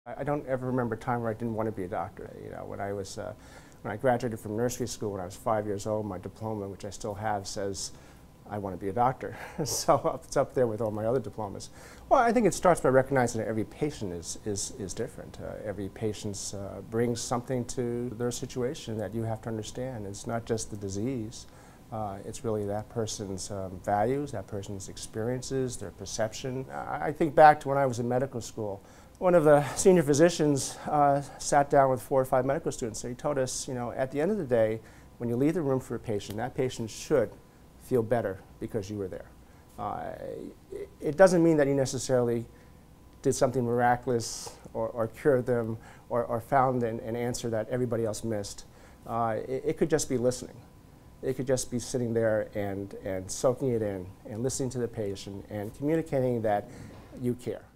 I don't ever remember a time where I didn't want to be a doctor. You know, when I graduated from nursery school when I was 5 years old, my diploma, which I still have, says I want to be a doctor. So it's up there with all my other diplomas. Well, I think it starts by recognizing that every patient is different. Every patient brings something to their situation that you have to understand. It's not just the disease. It's really that person's values, that person's experiences, their perception. I think back to when I was in medical school. One of the senior physicians sat down with 4 or 5 medical students, and he told us, you know, at the end of the day, when you leave the room for a patient, that patient should feel better because you were there. It doesn't mean that you necessarily did something miraculous or cured them or found an answer that everybody else missed. It could just be listening. It could just be sitting there and soaking it in and listening to the patient and communicating that you care.